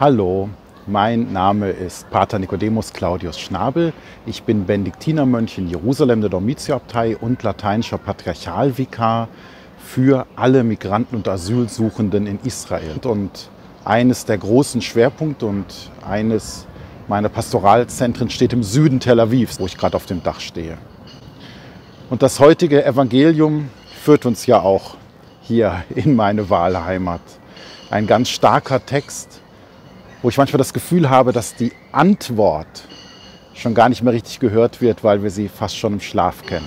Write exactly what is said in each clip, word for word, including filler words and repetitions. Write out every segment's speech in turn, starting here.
Hallo, mein Name ist Pater Nicodemus Claudius Schnabel. Ich bin Benediktinermönch in Jerusalem der Domitiusabtei und lateinischer Patriarchalvikar für alle Migranten und Asylsuchenden in Israel. Und eines der großen Schwerpunkte und eines meiner Pastoralzentren steht im Süden Tel Avivs, wo ich gerade auf dem Dach stehe. Und das heutige Evangelium führt uns ja auch hier in meine Wahlheimat. Ein ganz starker Text, wo ich manchmal das Gefühl habe, dass die Antwort schon gar nicht mehr richtig gehört wird, weil wir sie fast schon im Schlaf kennen.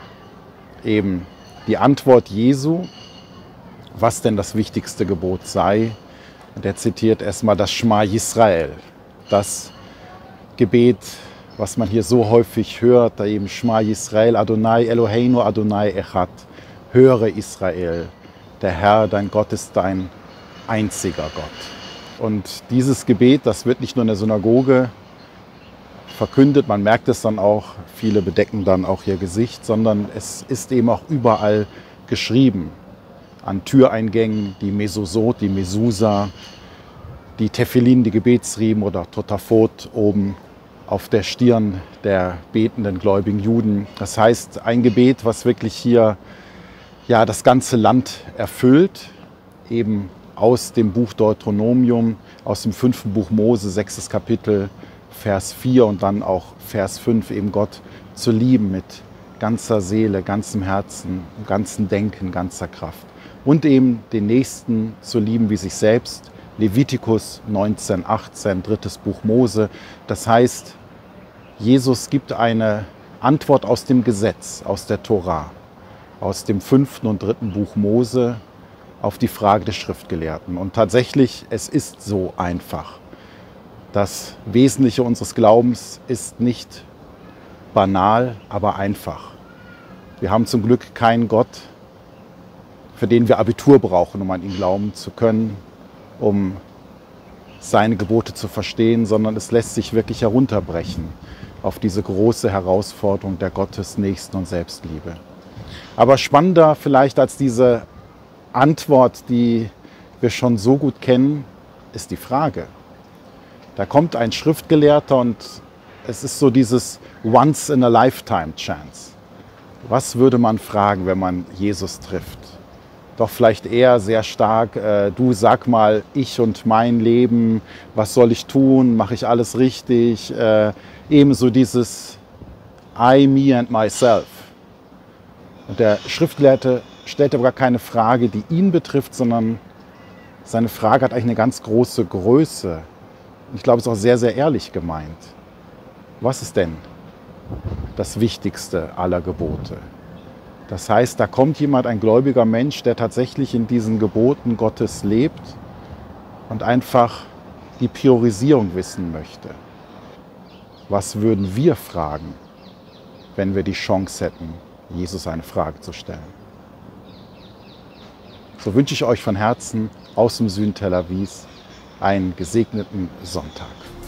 Eben die Antwort Jesu, was denn das wichtigste Gebot sei. Und er zitiert erstmal das Schma Yisrael, das Gebet, was man hier so häufig hört, da eben Schma Yisrael, Adonai Eloheinu, Adonai Echad. Höre Israel, der Herr, dein Gott ist dein einziger Gott. Und dieses Gebet, das wird nicht nur in der Synagoge verkündet, man merkt es dann auch, viele bedecken dann auch ihr Gesicht, sondern es ist eben auch überall geschrieben. An Türeingängen, die Mesosot, die Mesusa, die Tefillin, die Gebetsriemen oder Totafot oben auf der Stirn der betenden gläubigen Juden. Das heißt, ein Gebet, was wirklich hier ja, das ganze Land erfüllt, eben aus dem Buch Deuteronomium, aus dem fünften Buch Mose, sechstes Kapitel, Vers vier und dann auch Vers fünf, eben Gott zu lieben mit ganzer Seele, ganzem Herzen, ganzem Denken, ganzer Kraft. Und eben den Nächsten zu lieben wie sich selbst, Levitikus neunzehn, achtzehn, drittes Buch Mose. Das heißt, Jesus gibt eine Antwort aus dem Gesetz, aus der Tora, aus dem fünften und dritten Buch Mose auf die Frage des Schriftgelehrten. Und tatsächlich, es ist so einfach. Das Wesentliche unseres Glaubens ist nicht banal, aber einfach. Wir haben zum Glück keinen Gott, für den wir Abitur brauchen, um an ihn glauben zu können, um seine Gebote zu verstehen, sondern es lässt sich wirklich herunterbrechen auf diese große Herausforderung der Gottes, Nächsten und Selbstliebe. Aber spannender vielleicht als diese Antwort, die wir schon so gut kennen, ist die Frage. Da kommt ein Schriftgelehrter und es ist so dieses Once-in-a-Lifetime-Chance. Was würde man fragen, wenn man Jesus trifft? Doch vielleicht eher sehr stark, äh, du sag mal, ich und mein Leben, was soll ich tun, mache ich alles richtig? Äh, ebenso dieses I, me and myself. Und der Schriftgelehrte stellt aber gar keine Frage, die ihn betrifft, sondern seine Frage hat eigentlich eine ganz große Größe. Und ich glaube, es ist auch sehr, sehr ehrlich gemeint. Was ist denn das Wichtigste aller Gebote? Das heißt, da kommt jemand, ein gläubiger Mensch, der tatsächlich in diesen Geboten Gottes lebt und einfach die Priorisierung wissen möchte. Was würden wir fragen, wenn wir die Chance hätten, Jesus eine Frage zu stellen? So wünsche ich euch von Herzen aus dem Süden Tel Avivs einen gesegneten Sonntag.